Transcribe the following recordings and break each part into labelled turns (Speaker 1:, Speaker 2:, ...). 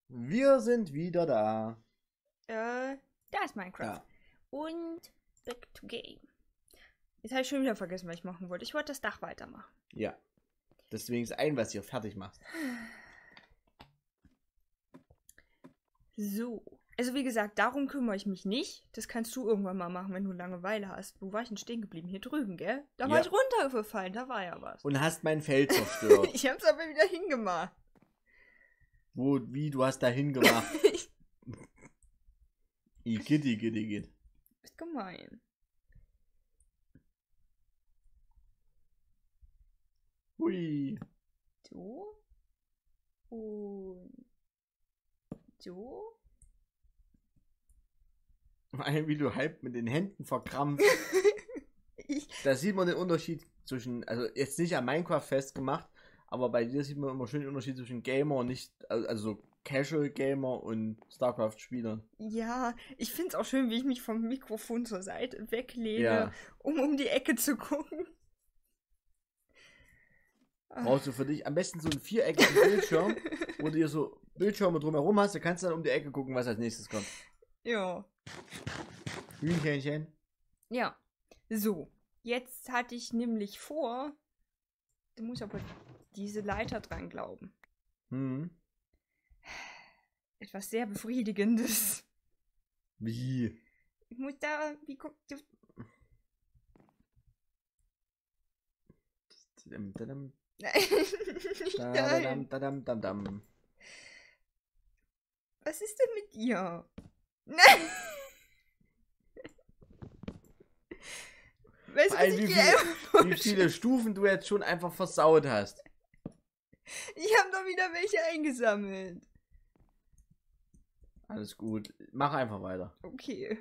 Speaker 1: Wir sind wieder da.
Speaker 2: Da ist Minecraft.
Speaker 1: Ja.
Speaker 2: Und back to game. Jetzt habe ich schon wieder vergessen, was ich machen wollte. Ich wollte das Dach weitermachen.
Speaker 1: Ja. Deswegen ist ein, was ihr fertig macht.
Speaker 2: So. Also wie gesagt, darum kümmere ich mich nicht. Das kannst du irgendwann mal machen, wenn du Langeweile hast. Wo war ich denn stehen geblieben? Hier drüben, gell? Da war
Speaker 1: Ja.
Speaker 2: ich runtergefallen, da war ja was.
Speaker 1: Und hast mein Feld zerstört.
Speaker 2: Ich hab's aber wieder hingemacht.
Speaker 1: Wie, du hast da hingemacht? Igitt.
Speaker 2: Ist gemein.
Speaker 1: Hui.
Speaker 2: So. Und so.
Speaker 1: Wie du halb mit den Händen verkrampft. Da sieht man den Unterschied zwischen, also jetzt nicht an Minecraft festgemacht, aber bei dir sieht man immer schön den Unterschied zwischen Gamer und nicht, also Casual Gamer und StarCraft-Spielern.
Speaker 2: Ja, ich find's auch schön, wie ich mich vom Mikrofon zur Seite weglehne,
Speaker 1: Ja.
Speaker 2: um die Ecke zu gucken.
Speaker 1: Brauchst du für dich am besten so einen viereckigen Bildschirm, wo du hier so Bildschirme drumherum hast, du kannst dann um die Ecke gucken, was als nächstes kommt.
Speaker 2: Ja.
Speaker 1: Hühnchenchen.
Speaker 2: Ja. So. Jetzt hatte ich nämlich vor, du musst aber diese Leiter dran glauben.
Speaker 1: Hm.
Speaker 2: Etwas sehr Befriedigendes.
Speaker 1: Wie?
Speaker 2: Ich muss da, wie guckt.
Speaker 1: Dadam,
Speaker 2: Nein.
Speaker 1: dadam, dadam.
Speaker 2: Was ist denn mit dir? Nein! Weißt du, was ich hier
Speaker 1: Wie viele Stufen du jetzt schon einfach versaut hast.
Speaker 2: Ich habe doch wieder welche eingesammelt.
Speaker 1: Alles gut. Mach einfach weiter.
Speaker 2: Okay.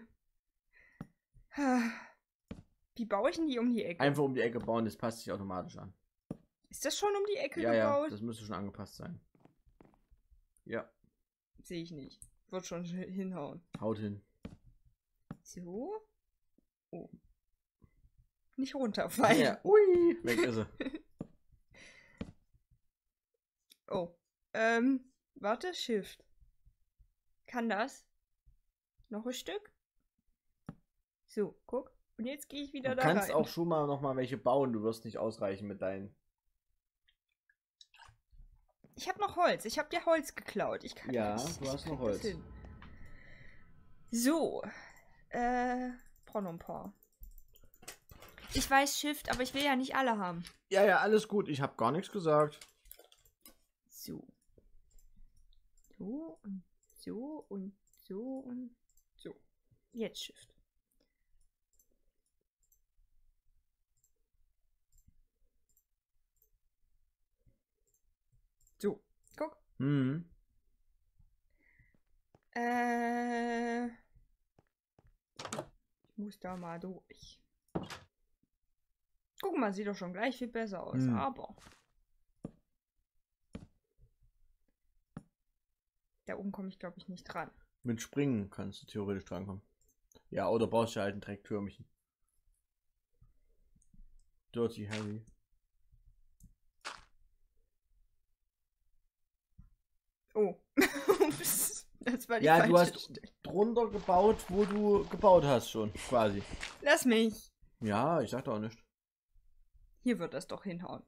Speaker 2: Wie baue ich denn die um die Ecke?
Speaker 1: Einfach um die Ecke bauen, das passt sich automatisch an.
Speaker 2: Ist das schon um die Ecke
Speaker 1: Ja,
Speaker 2: gebaut?
Speaker 1: das müsste schon angepasst sein. Ja.
Speaker 2: Sehe ich nicht. Wird schon hinhauen.
Speaker 1: Haut hin.
Speaker 2: So. Oh. Nicht runterfallen.
Speaker 1: Ja. Ui. Weg ist er.
Speaker 2: Oh. Warte, Shift. Kann das? Noch ein Stück? So, guck. Und jetzt gehe ich wieder
Speaker 1: Du
Speaker 2: da
Speaker 1: kannst
Speaker 2: rein.
Speaker 1: auch schon mal noch mal welche bauen. Du wirst nicht ausreichen mit deinen.
Speaker 2: Ich habe noch Holz. Ich habe dir Holz geklaut. Ich kann
Speaker 1: Ja,
Speaker 2: nicht.
Speaker 1: du hast
Speaker 2: Ich
Speaker 1: noch
Speaker 2: krieg das
Speaker 1: Holz.
Speaker 2: hin. So. Brauch noch ein paar. Ich weiß Shift, aber ich will ja nicht alle haben.
Speaker 1: Ja, alles gut. Ich habe gar nichts gesagt.
Speaker 2: So. So und so und so und so. Jetzt Shift. So, guck.
Speaker 1: Hm.
Speaker 2: Ich muss da mal durch. Guck mal, sieht doch schon gleich viel besser aus,
Speaker 1: Hm.
Speaker 2: aber da oben komme ich, glaube ich, nicht dran.
Speaker 1: Mit Springen kannst du theoretisch drankommen. Ja, oder brauchst du halt ein Trägtürmchen. Dirty Harry.
Speaker 2: Oh. Ups, das war die
Speaker 1: Ja,
Speaker 2: falsche
Speaker 1: du hast
Speaker 2: Stelle.
Speaker 1: drunter gebaut, wo du gebaut hast schon, quasi.
Speaker 2: Lass mich.
Speaker 1: Ja, ich sag doch auch nicht.
Speaker 2: Hier wird das doch hinhauen.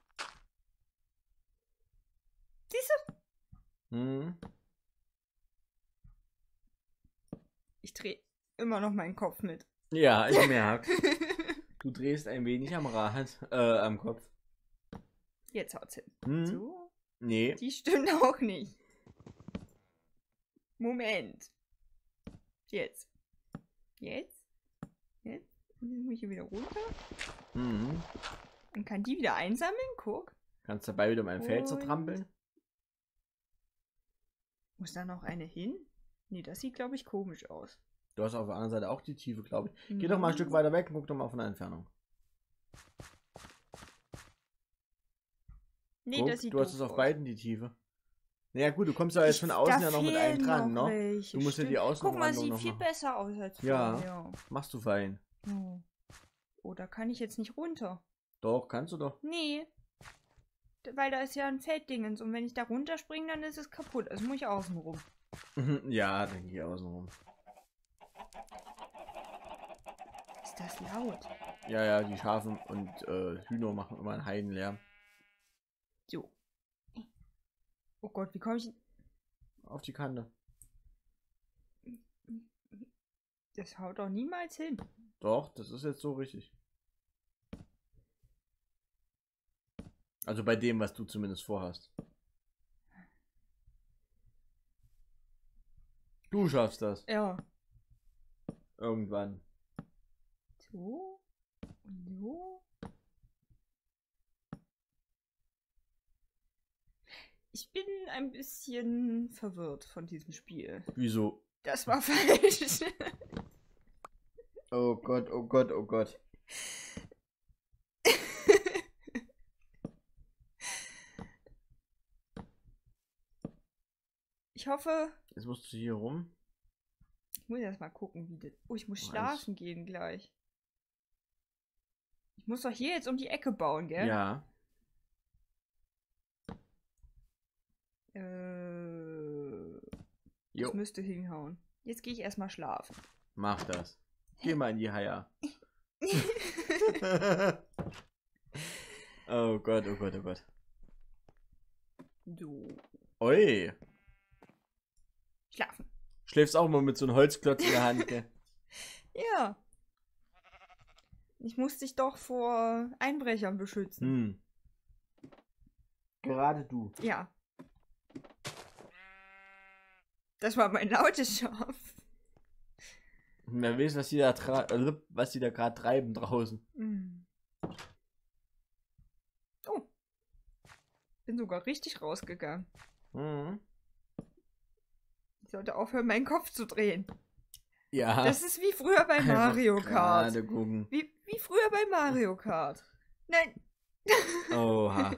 Speaker 2: Siehst du?
Speaker 1: Hm.
Speaker 2: Ich drehe immer noch meinen Kopf mit.
Speaker 1: Ja, ich merk. Du drehst ein wenig am Rad, am Kopf.
Speaker 2: Jetzt haut's hin.
Speaker 1: Hm.
Speaker 2: So.
Speaker 1: Nee.
Speaker 2: Die stimmt auch nicht. Moment. Jetzt. Jetzt. Jetzt. Dann muss ich hier wieder runter.
Speaker 1: Mhm.
Speaker 2: Und kann die wieder einsammeln. Guck.
Speaker 1: Kannst dabei wieder mein Feld
Speaker 2: Und-
Speaker 1: zertrampeln?
Speaker 2: Muss da noch eine hin? Nee, das sieht, glaube ich, komisch aus.
Speaker 1: Du hast auf der anderen Seite auch die Tiefe, glaube ich. Geh doch mal ein Stück weiter weg und guck doch mal von der Entfernung.
Speaker 2: Nee,
Speaker 1: Guck,
Speaker 2: das sieht
Speaker 1: du hast
Speaker 2: doof
Speaker 1: es auf
Speaker 2: aus.
Speaker 1: beiden die Tiefe. Naja gut, du kommst ja jetzt von außen ja noch mit einem
Speaker 2: fehlen
Speaker 1: dran,
Speaker 2: noch
Speaker 1: ne?
Speaker 2: welche,
Speaker 1: Du musst ja die
Speaker 2: stimmt. Guck mal,
Speaker 1: Außenrandung
Speaker 2: sieht
Speaker 1: noch
Speaker 2: viel
Speaker 1: machen.
Speaker 2: besser aus als
Speaker 1: Ja.
Speaker 2: vorher.
Speaker 1: Machst du fein.
Speaker 2: Oh. Oh, da kann ich jetzt nicht runter.
Speaker 1: Doch, kannst du doch.
Speaker 2: Nee. Weil da ist ja ein Felddingens und wenn ich da runterspringe, dann ist es kaputt. Also muss ich außen rum.
Speaker 1: Ja, dann geh außen rum.
Speaker 2: Ist das laut?
Speaker 1: Ja, die Schafe und Hühner machen immer einen Heidenlärm.
Speaker 2: So. Oh Gott, wie komme ich...
Speaker 1: Auf die Kante.
Speaker 2: Das haut doch niemals hin.
Speaker 1: Doch, das ist jetzt so richtig. Also bei dem, was du zumindest vorhast. Du schaffst das.
Speaker 2: Ja.
Speaker 1: Irgendwann.
Speaker 2: So. Und so. Ich bin ein bisschen verwirrt von diesem Spiel.
Speaker 1: Wieso?
Speaker 2: Das war falsch.
Speaker 1: Oh Gott, oh Gott, oh Gott.
Speaker 2: Ich hoffe...
Speaker 1: Jetzt musst du hier rum.
Speaker 2: Ich muss erst mal gucken, wie das... Oh, ich muss
Speaker 1: Weiß.
Speaker 2: schlafen gehen gleich. Ich muss doch hier jetzt um die Ecke bauen, gell?
Speaker 1: Ja.
Speaker 2: Das müsste hinhauen. Jetzt gehe ich erstmal schlafen.
Speaker 1: Mach das. Geh mal in die Haia. Oh Gott, oh Gott, oh Gott.
Speaker 2: So.
Speaker 1: Oi.
Speaker 2: Schlafen.
Speaker 1: Schläfst auch mal mit so einem Holzklotz in der Hand, gell?
Speaker 2: Ja. Ich muss dich doch vor Einbrechern beschützen.
Speaker 1: Gerade du.
Speaker 2: Ja. Das war mein lautes Schaf.
Speaker 1: Wer weiß, was die da gerade treiben draußen.
Speaker 2: Oh. Bin sogar richtig rausgegangen. Ich sollte aufhören, meinen Kopf zu drehen.
Speaker 1: Ja.
Speaker 2: Das ist wie früher bei Mario Kart.
Speaker 1: Gerade gucken.
Speaker 2: Wie früher bei Mario Kart. Nein.
Speaker 1: Oha.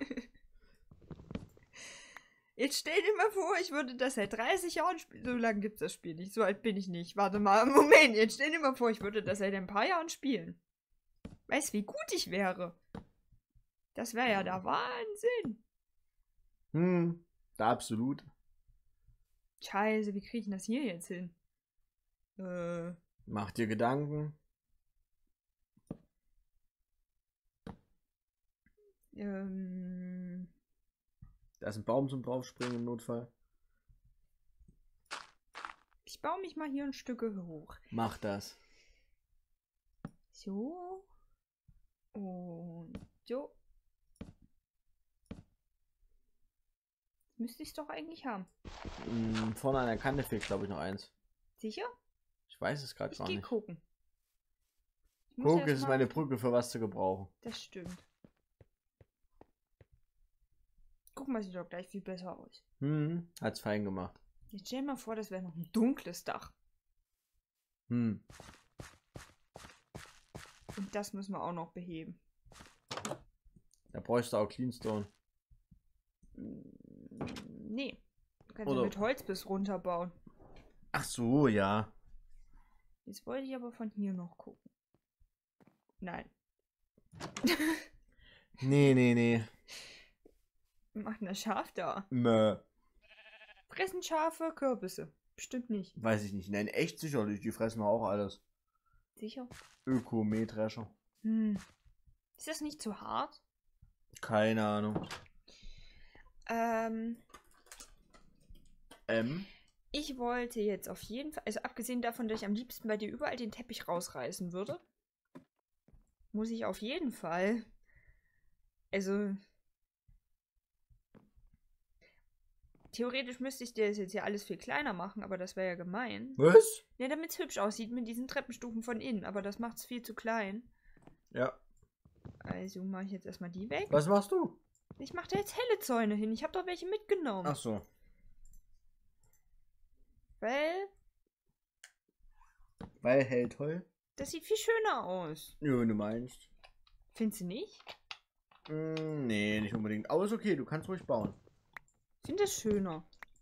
Speaker 2: Jetzt stell dir mal vor, ich würde das seit 30 Jahren spielen. So lange gibt es das Spiel nicht. So alt bin ich nicht. Warte mal, Moment. Jetzt stell dir mal vor, ich würde das seit ein paar Jahren spielen. Weißt du, wie gut ich wäre? Das wäre ja der Wahnsinn.
Speaker 1: Absolut.
Speaker 2: Scheiße, wie kriege ich das hier jetzt hin?
Speaker 1: Mach dir Gedanken. Da ist ein Baum zum draufspringen im Notfall.
Speaker 2: Ich baue mich mal hier ein Stück hoch.
Speaker 1: Mach das.
Speaker 2: So. Und so. Das müsste ich es doch eigentlich haben.
Speaker 1: Vorne an der Kante fehlt, glaube ich, noch eins.
Speaker 2: Sicher?
Speaker 1: Ich weiß es gerade gar
Speaker 2: Ich
Speaker 1: nicht.
Speaker 2: gehe gucken.
Speaker 1: Guck, es ist meine Brücke für was zu gebrauchen.
Speaker 2: Das stimmt. Guck mal, sieht doch gleich viel besser aus.
Speaker 1: Hat's fein gemacht.
Speaker 2: Jetzt stell dir mal vor, das wäre noch ein dunkles Dach. Und das müssen wir auch noch beheben.
Speaker 1: Da bräuchst du auch Cleanstone.
Speaker 2: Nee. Du kannst ja mit Holz bis runterbauen.
Speaker 1: Ach so, ja.
Speaker 2: Jetzt wollte ich aber von hier noch gucken. Nein.
Speaker 1: Nee.
Speaker 2: Was macht denn das Schaf da?
Speaker 1: Mö.
Speaker 2: Fressen Schafe Kürbisse? Bestimmt nicht.
Speaker 1: Weiß ich nicht. Nein, echt sicherlich. Die fressen auch alles.
Speaker 2: Sicher?
Speaker 1: Ökomähdrescher.
Speaker 2: Ist das nicht zu hart?
Speaker 1: Keine Ahnung.
Speaker 2: Ich wollte jetzt auf jeden Fall, also abgesehen davon, dass ich am liebsten bei dir überall den Teppich rausreißen würde, muss ich auf jeden Fall, also theoretisch müsste ich dir das jetzt ja alles viel kleiner machen, aber das wäre ja gemein.
Speaker 1: Was?
Speaker 2: Ja, damit es hübsch aussieht mit diesen Treppenstufen von innen, aber das macht es viel zu klein.
Speaker 1: Ja.
Speaker 2: Also mache ich jetzt erstmal die weg.
Speaker 1: Was machst du?
Speaker 2: Ich mache da jetzt helle Zäune hin. Ich habe doch welche mitgenommen.
Speaker 1: Ach so. Weil hell toll?
Speaker 2: Das sieht viel schöner aus.
Speaker 1: Ja, wenn du meinst.
Speaker 2: Findest du nicht?
Speaker 1: Nee, nicht unbedingt. Aber ist okay, du kannst ruhig bauen.
Speaker 2: Ich finde das schöner.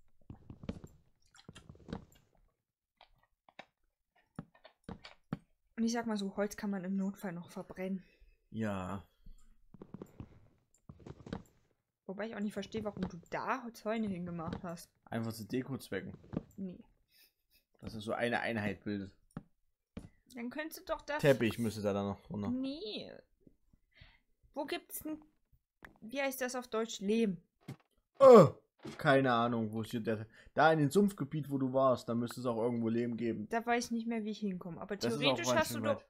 Speaker 2: Und ich sag mal so, Holz kann man im Notfall noch verbrennen.
Speaker 1: Ja.
Speaker 2: Wobei ich auch nicht verstehe, warum du da Zäune hingemacht hast.
Speaker 1: Einfach zu Deko-Zwecken.
Speaker 2: Nee.
Speaker 1: Dass es so eine Einheit bildet.
Speaker 2: Dann könntest du doch das...
Speaker 1: Teppich müsste da dann noch runter.
Speaker 2: Nee. Wo gibt's denn... Wie heißt das auf Deutsch? Lehm.
Speaker 1: Oh, keine Ahnung, wo ist hier der... Da in dem Sumpfgebiet, wo du warst, da müsste es auch irgendwo Lehm geben.
Speaker 2: Da weiß ich nicht mehr, wie ich hinkomme. Aber
Speaker 1: Das ist
Speaker 2: theoretisch
Speaker 1: auch
Speaker 2: hast du doch...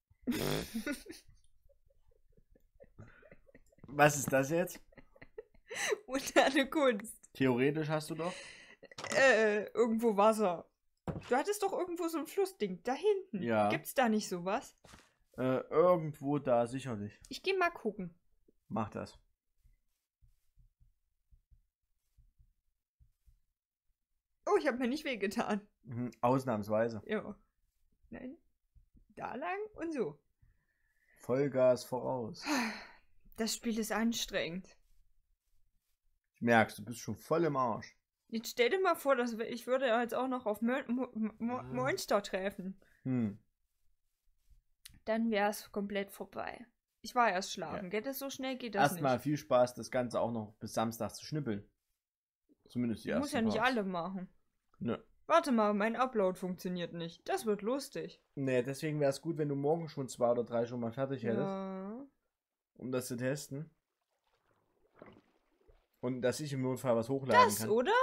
Speaker 1: Was ist das jetzt?
Speaker 2: Moderne Kunst.
Speaker 1: Theoretisch hast du doch.
Speaker 2: Irgendwo Wasser. Du hattest doch irgendwo so ein Flussding. Da hinten.
Speaker 1: Ja.
Speaker 2: Gibt's da nicht sowas?
Speaker 1: Irgendwo da, sicherlich.
Speaker 2: Ich geh mal gucken.
Speaker 1: Mach das.
Speaker 2: Oh, ich habe mir nicht wehgetan.
Speaker 1: Mhm, ausnahmsweise.
Speaker 2: Ja. Nein. Da lang und so.
Speaker 1: Vollgas voraus.
Speaker 2: Das Spiel ist anstrengend.
Speaker 1: Ich merk's, du bist schon voll im Arsch.
Speaker 2: Jetzt stell dir mal vor, dass ich würde ja jetzt auch noch auf Monster treffen. Dann wäre es komplett vorbei. Ich war erst schlafen.
Speaker 1: Ja.
Speaker 2: Geht das so schnell? Geht das
Speaker 1: Erstmal
Speaker 2: nicht?
Speaker 1: viel Spaß, das Ganze auch noch bis Samstag zu schnippeln. Zumindest die ersten
Speaker 2: Muss ja nicht
Speaker 1: Parts.
Speaker 2: alle machen.
Speaker 1: Nö.
Speaker 2: Warte mal, mein Upload funktioniert nicht. Das wird lustig.
Speaker 1: Nee, deswegen wäre es gut, wenn du morgen schon 2 oder 3 schon mal fertig hättest,
Speaker 2: Ja.
Speaker 1: um das zu testen. Und dass ich im Notfall was hochladen
Speaker 2: Das,
Speaker 1: kann.
Speaker 2: oder?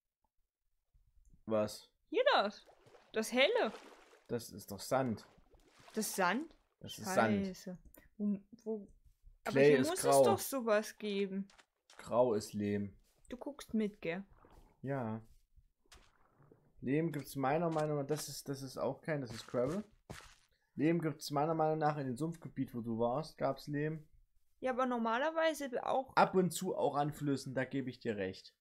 Speaker 1: Was?
Speaker 2: Hier das. Das helle.
Speaker 1: Das ist doch Sand.
Speaker 2: Das Sand?
Speaker 1: Das ist Sand.
Speaker 2: Scheiße. Aber
Speaker 1: Clay
Speaker 2: hier
Speaker 1: ist
Speaker 2: muss
Speaker 1: grau.
Speaker 2: es doch sowas geben.
Speaker 1: Grau ist Lehm.
Speaker 2: Du guckst mit, gell?
Speaker 1: Ja. Lehm gibt es meiner Meinung nach, das ist auch kein, das ist Gravel. Lehm gibt es meiner Meinung nach in dem Sumpfgebiet, wo du warst, gab es Lehm.
Speaker 2: Ja, aber normalerweise auch.
Speaker 1: Ab und zu auch an Flüssen, da gebe ich dir recht.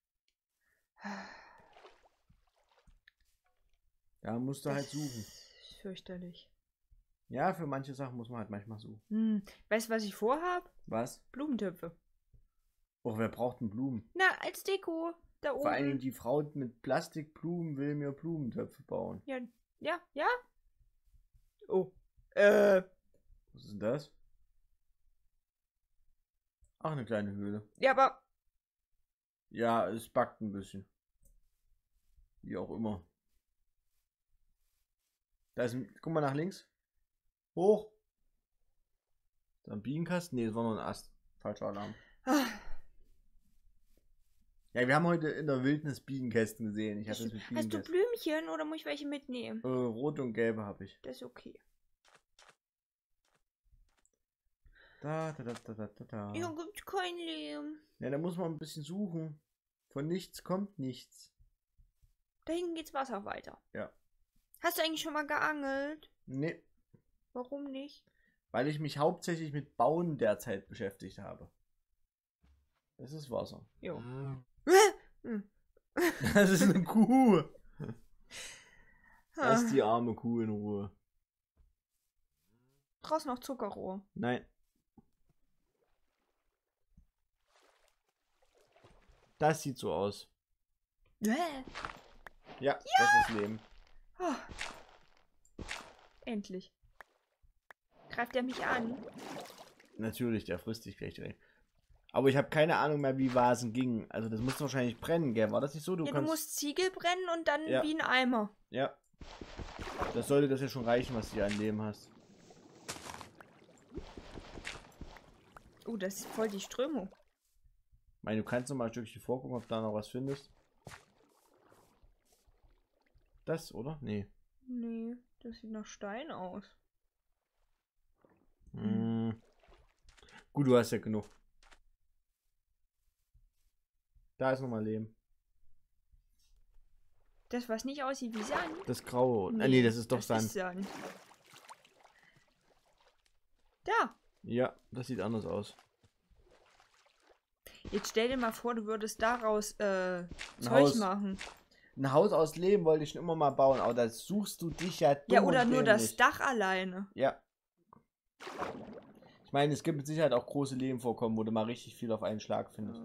Speaker 1: Da musst du halt suchen.
Speaker 2: Ist fürchterlich.
Speaker 1: Ja, für manche Sachen muss man halt manchmal suchen.
Speaker 2: Weißt du, was ich vorhab?
Speaker 1: Was?
Speaker 2: Blumentöpfe.
Speaker 1: Och, wer braucht denn Blumen?
Speaker 2: Na, als Deko. Da oben.
Speaker 1: Vor allem die Frau mit Plastikblumen will mir Blumentöpfe bauen.
Speaker 2: Ja, ja, ja. Oh.
Speaker 1: Was ist denn das? Ach, eine kleine Höhle.
Speaker 2: Ja, aber.
Speaker 1: Ja, es backt ein bisschen. Wie auch immer. Da ist ein, guck mal nach links. Hoch. Ist da ein Bienenkasten? Ne, das war nur ein Ast. Falscher Alarm. Ja, wir haben heute in der Wildnis Bienenkästen gesehen. Ich hatte es mit
Speaker 2: Hast du
Speaker 1: Bienenkästen.
Speaker 2: Blümchen oder muss ich welche mitnehmen?
Speaker 1: Rot und gelbe habe ich.
Speaker 2: Das ist okay.
Speaker 1: Da.
Speaker 2: Hier gibt's kein Lehm.
Speaker 1: Ja, da muss man ein bisschen suchen. Von nichts kommt nichts.
Speaker 2: Da hinten geht's Wasser weiter.
Speaker 1: Ja.
Speaker 2: Hast du eigentlich schon mal geangelt?
Speaker 1: Nee,
Speaker 2: Warum nicht?
Speaker 1: weil ich mich hauptsächlich mit Bauen derzeit beschäftigt habe. Das ist Wasser.
Speaker 2: Jo.
Speaker 1: Das ist eine Kuh. Lass die arme Kuh in Ruhe.
Speaker 2: Draußen noch Zuckerrohr.
Speaker 1: Nein. Das sieht so aus. Ja, das ist Leben.
Speaker 2: Oh. Endlich. Greift er mich an?
Speaker 1: Natürlich, der frisst dich gleich direkt. Aber ich habe keine Ahnung mehr, wie Vasen gingen. Also das musste wahrscheinlich brennen, gell? War das nicht so?
Speaker 2: Du musst Ziegel brennen und dann
Speaker 1: Ja.
Speaker 2: wie ein Eimer.
Speaker 1: Ja. Das sollte das ja schon reichen, was du hier an Leben hast.
Speaker 2: Oh, das ist voll die Strömung.
Speaker 1: Ich meine, du kannst noch mal ein Stückchen vorgucken, ob du da noch was findest. Das, oder? Nee.
Speaker 2: Nee, das sieht nach Stein aus.
Speaker 1: Gut, du hast ja genug. Da ist nochmal Leben.
Speaker 2: Das, was nicht aussieht wie Sand.
Speaker 1: Das Graue. Nee, das ist doch
Speaker 2: das
Speaker 1: Sand.
Speaker 2: Ist Sand. Da.
Speaker 1: Ja, das sieht anders aus.
Speaker 2: Jetzt stell dir mal vor, du würdest daraus Zeug
Speaker 1: Haus.
Speaker 2: machen.
Speaker 1: Ein Haus aus Leben wollte ich schon immer mal bauen, aber da suchst du dich ja dumm
Speaker 2: Ja, oder
Speaker 1: und
Speaker 2: nur
Speaker 1: dämlich.
Speaker 2: das Dach alleine.
Speaker 1: Ja. Ich meine, es gibt mit Sicherheit auch große Lehmvorkommen, wo du mal richtig viel auf einen Schlag findest.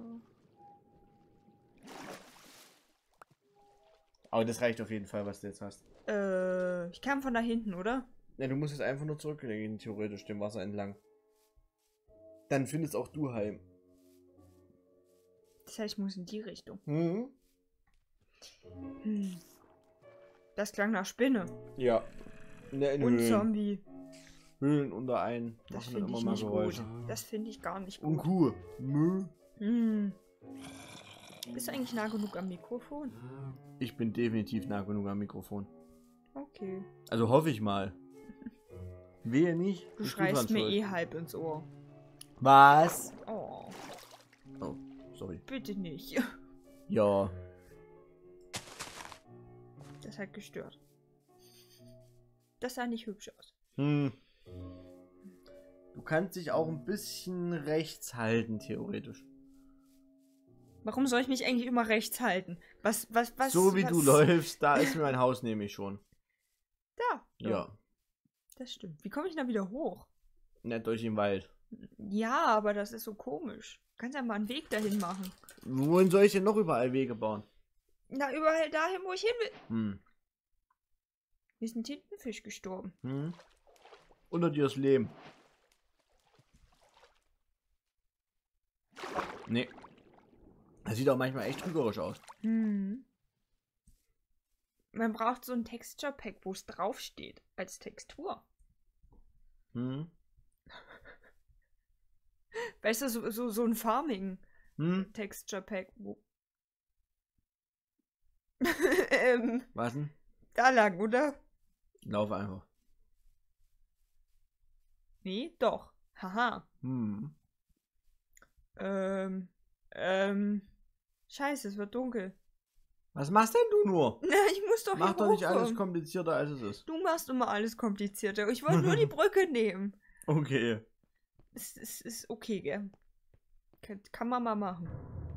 Speaker 1: Aber das reicht auf jeden Fall, was du jetzt hast.
Speaker 2: Ich kam von da hinten, oder?
Speaker 1: Ja, du musst jetzt einfach nur zurücklegen, theoretisch, dem Wasser entlang. Dann findest auch du heim.
Speaker 2: Das heißt, ich muss in die Richtung.
Speaker 1: Mhm.
Speaker 2: Hm. Das klang nach Spinne.
Speaker 1: Ja. In
Speaker 2: Und
Speaker 1: Höhlen.
Speaker 2: Zombie.
Speaker 1: Höhlen unter ein.
Speaker 2: Das
Speaker 1: Machen
Speaker 2: finde
Speaker 1: immer
Speaker 2: ich
Speaker 1: mal
Speaker 2: nicht
Speaker 1: Geräusche.
Speaker 2: gut. Das finde ich gar nicht
Speaker 1: Und
Speaker 2: gut.
Speaker 1: Kuh. Mö.
Speaker 2: Hm. Bist du eigentlich nah genug am Mikrofon?
Speaker 1: Ich bin definitiv nah genug am Mikrofon.
Speaker 2: Okay.
Speaker 1: Also hoffe ich mal. Wehe nicht.
Speaker 2: Du
Speaker 1: bist
Speaker 2: schreist
Speaker 1: dran
Speaker 2: mir
Speaker 1: schuld.
Speaker 2: eh halb ins Ohr.
Speaker 1: Was?
Speaker 2: Oh,
Speaker 1: Oh, sorry.
Speaker 2: bitte nicht.
Speaker 1: Ja.
Speaker 2: Das hat gestört. Das sah nicht hübsch aus.
Speaker 1: Hm. Du kannst dich auch ein bisschen rechts halten, theoretisch.
Speaker 2: Warum soll ich mich eigentlich immer rechts halten? Was?
Speaker 1: So wie du läufst, da ist mir mein Haus nämlich schon.
Speaker 2: Da.
Speaker 1: Ja.
Speaker 2: Das stimmt. Wie komme ich da wieder hoch?
Speaker 1: Nicht durch den Wald.
Speaker 2: Ja, aber das ist so komisch. Du kannst ja mal einen Weg dahin machen.
Speaker 1: Wohin soll ich denn noch überall Wege bauen?
Speaker 2: Na, überall dahin, wo ich hin will.
Speaker 1: Hm.
Speaker 2: Mir ist ein Tintenfisch gestorben.
Speaker 1: Hm. Unter dir ist Lehm. Nee. Das sieht auch manchmal echt trügerisch aus.
Speaker 2: Hm. Man braucht so ein Texture Pack, wo es draufsteht. Als Textur.
Speaker 1: Hm.
Speaker 2: Weißt du, so ein Farming
Speaker 1: Hm.
Speaker 2: Texture Pack, wo.
Speaker 1: Was denn?
Speaker 2: Da lang, oder?
Speaker 1: Lauf einfach.
Speaker 2: Nee, doch. Haha.
Speaker 1: Hm.
Speaker 2: Scheiße, es wird dunkel.
Speaker 1: Was machst denn du nur?
Speaker 2: Na, ich muss doch
Speaker 1: Mach
Speaker 2: hier
Speaker 1: doch nicht alles
Speaker 2: hochkommen.
Speaker 1: komplizierter, als es ist.
Speaker 2: Du machst immer alles komplizierter. Ich wollte nur die Brücke nehmen.
Speaker 1: Okay.
Speaker 2: Es ist okay, gell? Kann man mal machen.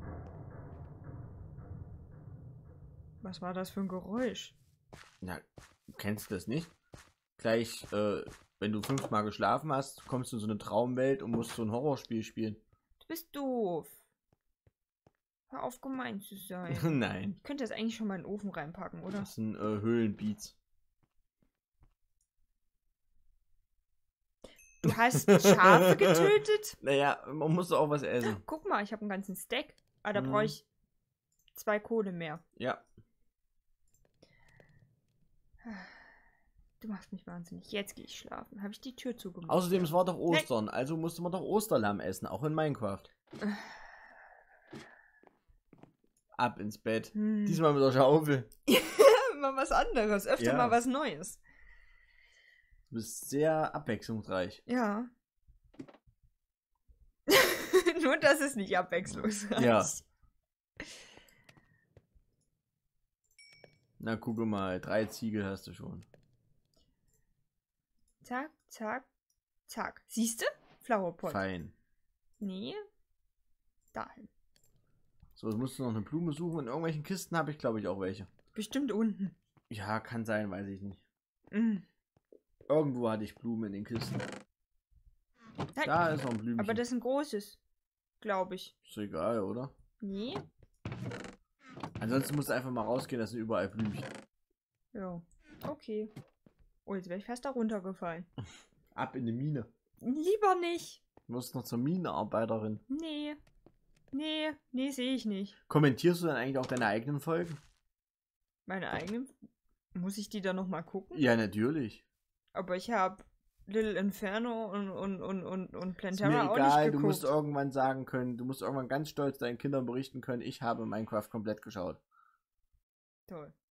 Speaker 2: Was war das für ein Geräusch?
Speaker 1: Na, kennst du das nicht? Gleich, wenn du 5-mal geschlafen hast, kommst du in so eine Traumwelt und musst so ein Horrorspiel spielen.
Speaker 2: Du bist doof. Hör auf, gemein zu sein.
Speaker 1: Nein.
Speaker 2: Ich könnte das eigentlich schon mal in den Ofen reinpacken, oder?
Speaker 1: Das sind Höhlenbeats.
Speaker 2: Du hast Schafe getötet?
Speaker 1: Naja, man muss doch auch was essen.
Speaker 2: Guck mal, ich habe einen ganzen Stack. Aber da
Speaker 1: Mhm.
Speaker 2: brauche ich 2 Kohle mehr.
Speaker 1: Ja.
Speaker 2: Du machst mich wahnsinnig. Jetzt gehe ich schlafen. Habe ich die Tür zugemacht?
Speaker 1: Außerdem, es war doch Ostern, also musste man doch Osterlamm essen, auch in Minecraft. Ab ins Bett.
Speaker 2: Hm.
Speaker 1: Diesmal mit der Schaufel.
Speaker 2: Mal was anderes. Öfter
Speaker 1: Ja.
Speaker 2: mal was Neues.
Speaker 1: Du bist sehr abwechslungsreich.
Speaker 2: Ja. Nur, dass es nicht abwechslungsreich.
Speaker 1: Ja. Na, gucke mal, 3 Ziegel hast du schon.
Speaker 2: Zack, zack, zack. Siehst du? Flowerpot.
Speaker 1: Fein.
Speaker 2: Nee. Dahin.
Speaker 1: So, jetzt musst du noch eine Blume suchen. In irgendwelchen Kisten habe ich, glaube ich, auch welche.
Speaker 2: Bestimmt unten.
Speaker 1: Ja, kann sein, weiß ich nicht.
Speaker 2: Mm.
Speaker 1: Irgendwo hatte ich Blumen in den Kisten.
Speaker 2: Nein.
Speaker 1: Da ist noch ein Blümchen.
Speaker 2: Aber das ist ein großes. Glaube ich.
Speaker 1: Ist doch egal, oder?
Speaker 2: Nee.
Speaker 1: Ansonsten musst du einfach mal rausgehen, das sind überall Blümchen.
Speaker 2: Ja. Okay. Oh, jetzt wäre ich fast da runtergefallen.
Speaker 1: Ab in die Mine.
Speaker 2: Lieber nicht.
Speaker 1: Du musst noch zur Minenarbeiterin.
Speaker 2: Nee. Nee, sehe ich nicht.
Speaker 1: Kommentierst du dann eigentlich auch deine eigenen Folgen?
Speaker 2: Meine eigenen. Muss ich die dann nochmal gucken?
Speaker 1: Ja, natürlich.
Speaker 2: Aber ich habe Little Inferno und
Speaker 1: Ist mir
Speaker 2: Plantera auch nicht
Speaker 1: egal, du
Speaker 2: geguckt.
Speaker 1: musst irgendwann sagen können, du musst irgendwann ganz stolz deinen Kindern berichten können, ich habe Minecraft komplett geschaut.
Speaker 2: Toll.